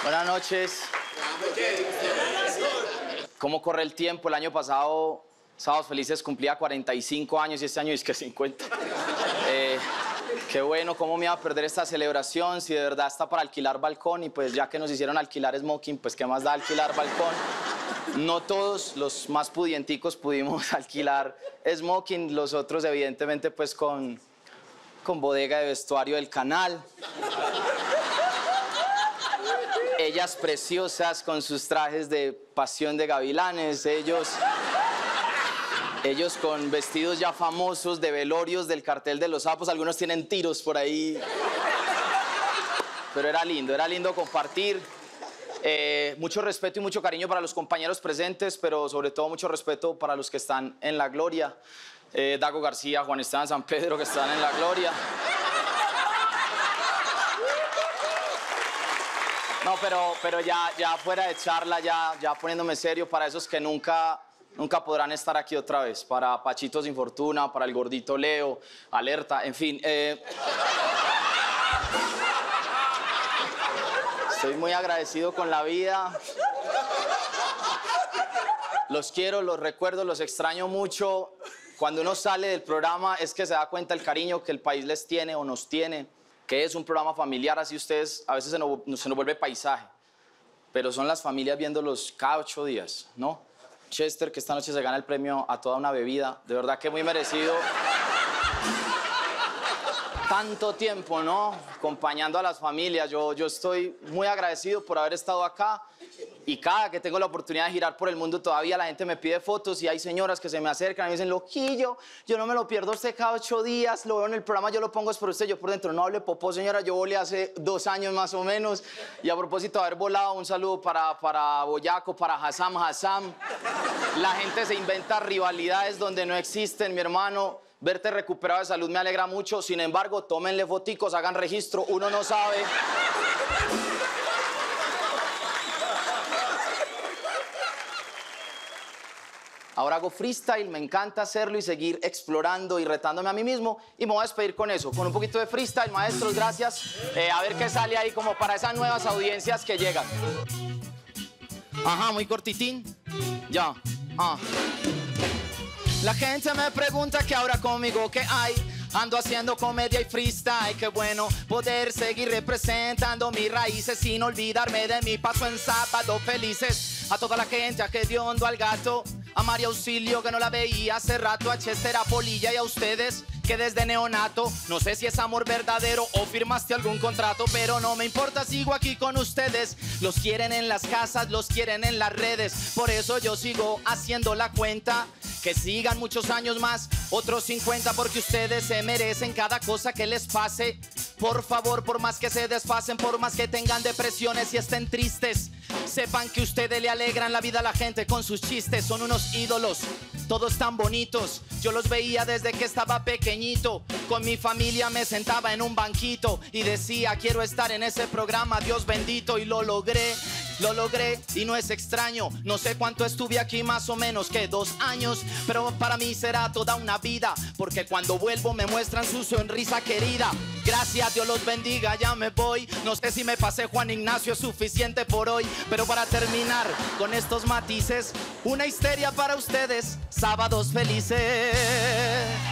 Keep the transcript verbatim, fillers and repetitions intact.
Buenas noches. ¿Cómo corre el tiempo? El año pasado, Sábados Felices cumplía cuarenta y cinco años y este año es que cincuenta. Eh, qué bueno, ¿cómo me iba a perder esta celebración? Si de verdad está para alquilar balcón y pues ya que nos hicieron alquilar smoking, pues qué más da alquilar balcón. No todos los más pudienticos pudimos alquilar smoking, los otros evidentemente pues con, con bodega de vestuario del canal. Ellas preciosas con sus trajes de pasión de gavilanes, ellos, ellos con vestidos ya famosos de velorios del cartel de los sapos, algunos tienen tiros por ahí. Pero era lindo, era lindo compartir. Eh, mucho respeto y mucho cariño para los compañeros presentes, pero sobre todo mucho respeto para los que están en la gloria. Eh, Dago García, Juan Esteban San Pedro, que están en la gloria. No, pero, pero ya, ya fuera de charla, ya, ya poniéndome serio, para esos que nunca, nunca podrán estar aquí otra vez, para Pachito Sin Fortuna, para el gordito Leo, Alerta, en fin. Eh, estoy muy agradecido con la vida. Los quiero, los recuerdo, los extraño mucho. Cuando uno sale del programa es que se da cuenta el cariño que el país les tiene o nos tiene, que es un programa familiar, así ustedes, a veces se nos, se nos vuelve paisaje, pero son las familias viéndolos cada ocho días, ¿no? Chester, que esta noche se gana el premio a toda una bebida, de verdad que muy merecido. Tanto tiempo, ¿no? Acompañando a las familias, yo, yo estoy muy agradecido por haber estado acá. Y cada que tengo la oportunidad de girar por el mundo, todavía la gente me pide fotos y hay señoras que se me acercan y me dicen, loquillo, yo no me lo pierdo usted cada ocho días, lo veo en el programa, yo lo pongo es por usted, yo por dentro no hable popó, señora, yo volé hace dos años más o menos. Y a propósito de haber volado, un saludo para, para Boyaco, para Hassam Hassam. La gente se inventa rivalidades donde no existen, mi hermano. Verte recuperado de salud me alegra mucho, sin embargo, tómenle foticos, hagan registro, uno no sabe. Ahora hago freestyle, me encanta hacerlo y seguir explorando y retándome a mí mismo. Y me voy a despedir con eso, con un poquito de freestyle, maestros, gracias. Eh, a ver qué sale ahí como para esas nuevas audiencias que llegan. Ajá, muy cortitín. Ya, ah. La gente me pregunta que ahora conmigo qué hay. Ando haciendo comedia y freestyle, qué bueno poder seguir representando mis raíces sin olvidarme de mi paso en Sábado Felices. A toda la gente, a Hediondo, al gato, a María Auxilio que no la veía hace rato, a Chester, a Polilla y a ustedes que desde neonato, no sé si es amor verdadero o firmaste algún contrato, pero no me importa, sigo aquí con ustedes. Los quieren en las casas, los quieren en las redes, por eso yo sigo haciendo la cuenta. Que sigan muchos años más, otros cincuenta, porque ustedes se merecen cada cosa que les pase. Por favor, por más que se desfasen, por más que tengan depresiones y estén tristes, sepan que ustedes le alegran la vida a la gente con sus chistes. Son unos ídolos, todos tan bonitos. Yo los veía desde que estaba pequeñito. Con mi familia me sentaba en un banquito y decía, quiero estar en ese programa, Dios bendito. Y lo logré, lo logré y no es extraño. No sé cuánto estuve aquí, más o menos que dos años, pero para mí será toda una vida, porque cuando vuelvo me muestran su sonrisa querida. Gracias, Dios los bendiga, ya me voy. No sé si me pasé Juan Ignacio, es suficiente por hoy. Pero para terminar con estos matices, una histeria para ustedes, Sábados Felices.